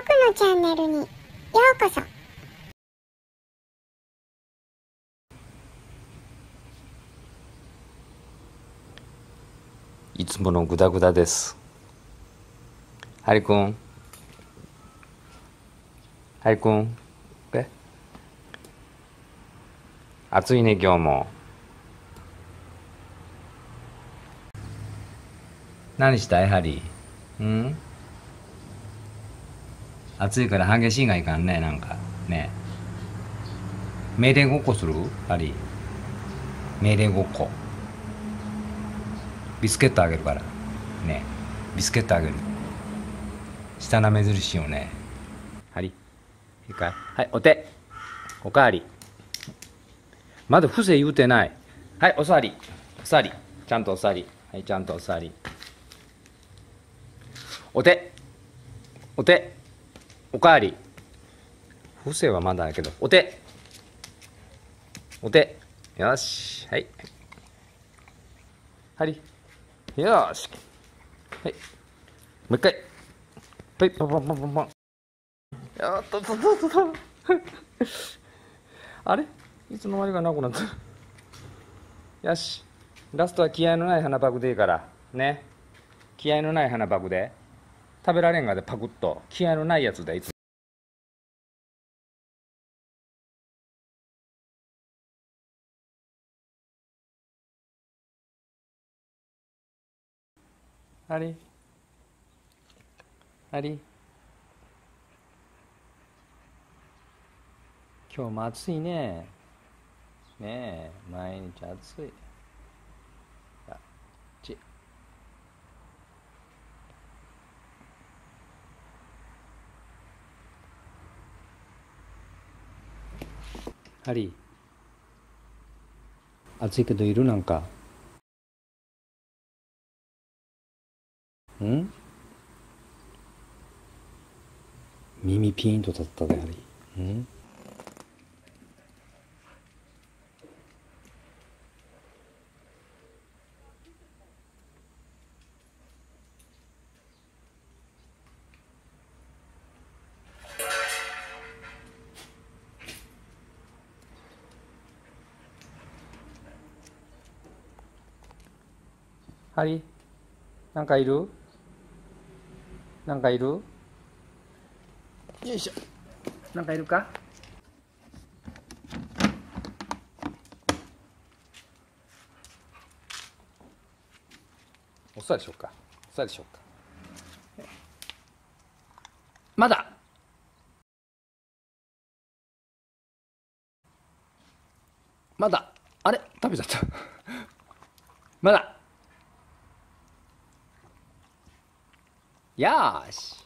のチャンネルにようこそ。 いつものグダグダです。ハリ君、ハリ君、暑いね今日も。何したいハリー？暑いから激しいがいかんね。なんかね、命令ごっこする？ハリー、命令ごっこ。ビスケットあげるからね。ビスケットあげる。下な目印をね。ハリー、いいかい？はい、お手おかわり。まだ伏せ言うてない。はい、おさわり、おさわり、ちゃんとおさわり。はい、ちゃんとおさわり。お手お手おかわり。伏せはまだだけど、お手お手。よし、はい、はい、よし、はい、もう一回、はい、ポンポンポンポンポン。やっとあれ、いつの間にかなくなった。よし、ラストは気合のない花パクでいいからね。気合のない花パクで食べられんがで、パクッと気合のないやつで。いつあれあれ、今日も暑いね。ねえ、毎日暑い。あっち。ハリー、暑いけどいる？なんか耳ピーンと立ったで、ハリー。ハリー、なんかいる？なんかいる？よいしょ。なんかいるか？お座りしようか。お座りしようか。まだまだ、あれ食べちゃったまだ。よーし。